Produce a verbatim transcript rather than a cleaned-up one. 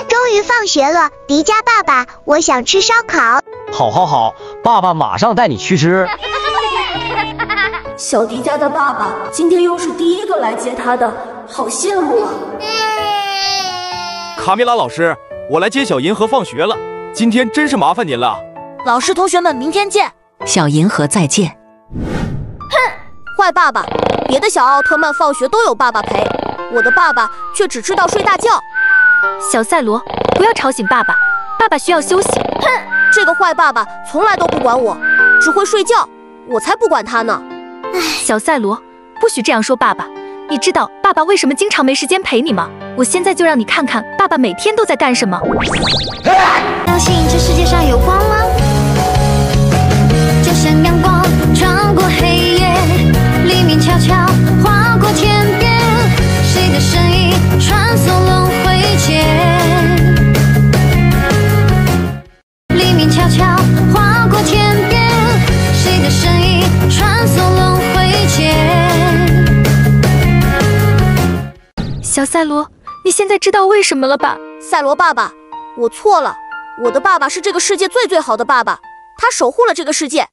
终于放学了，迪迦爸爸，我想吃烧烤。 好，好，好，爸爸马上带你去吃。 小迪迦的爸爸今天又是第一个来接他的，好羡慕啊！ 卡米拉老师，我来接小银河放学了，今天真是麻烦您了。 老师，同学们，明天见。 小银河再见。 哼，坏爸爸！别的小奥特曼放学都有爸爸陪，我的爸爸却只知道睡大觉。 小赛罗，不要吵醒爸爸，爸爸需要休息。 哼，这个坏爸爸从来都不管我，只会睡觉，我才不管他呢。 小赛罗，不许这样说爸爸。你知道爸爸为什么经常没时间陪你吗？我现在就让你看看爸爸每天都在干什么。 相信这世界上有光芒，就像阳光穿过黑夜，黎明悄悄划过天边，谁的身影穿梭轮回间，黎明悄悄划过天边，谁的身影穿梭轮回间。 小赛罗，你现在知道为什么了吧？ 赛罗爸爸，我错了，我的爸爸是这个世界最最好的爸爸，他守护了这个世界。